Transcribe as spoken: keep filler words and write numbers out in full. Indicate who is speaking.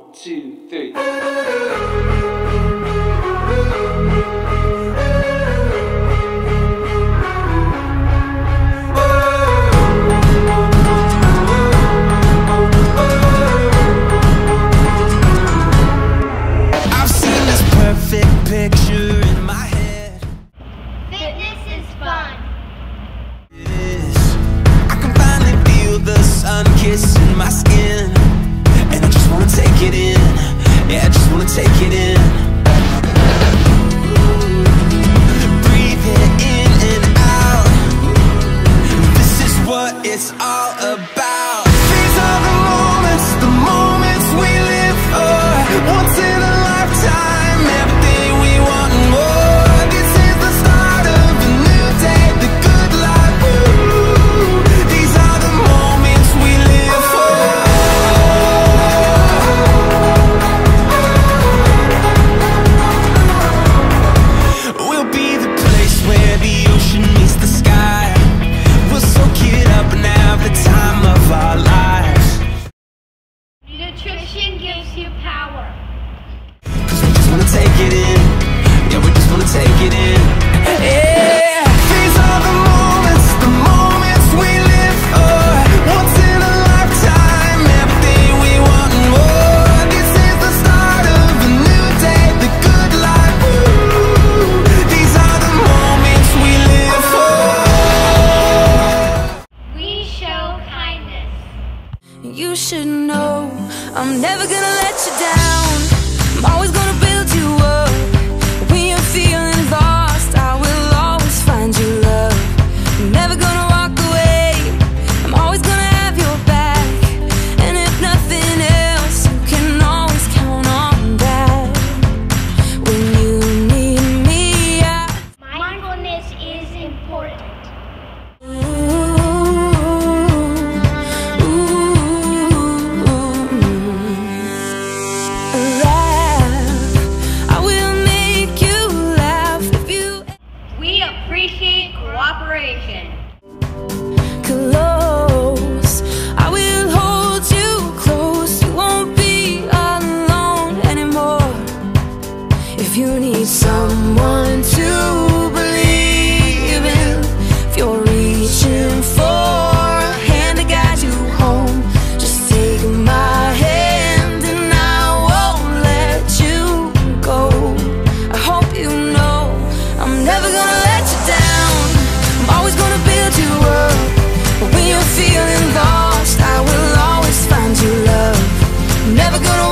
Speaker 1: two, three.
Speaker 2: I've seen this perfect picture in my head.
Speaker 3: Fitness is fun.
Speaker 2: I can finally feel the sun kissing my skin, and I just wanna take it in. Yeah, I just wanna take it in. Breathe it in and out. This is what it's all about. These are the moments, the moments we live for. Once in a lifetime, everything we want and more. This is the start of a new day, the good life. Woo. These are the moments we live for. We'll be the place where the ocean meets the sky. We'll soak it up and have the time of our lives.
Speaker 3: Nutrition gives you power.
Speaker 2: Cause we just wanna take it in. Yeah, we just wanna take it in. Yeah, these are the moments, the moments we live for. Once in a lifetime, everything we want and more. This is the start of a new day, the good life. Woo. These are the moments we live for.
Speaker 3: We show kindness.
Speaker 4: You should know I'm never gonna let you down. I'm always gonna build you up. When you're feeling lost, I will always find you love. I'm never gonna walk away. I'm always gonna have your back. And if nothing else, you can always count on that. When you need me, I
Speaker 3: Mindfulness is important. We appreciate cooperation.
Speaker 4: Close, I will hold you close. You won't be alone anymore. If you need someone to believe in, if you're reaching for a hand to guide you home, just take my hand and I won't let you go. I hope you know I'm never gonna let you down. I'm always gonna build you up. But when you're feeling lost, I will always find you love. I'm never gonna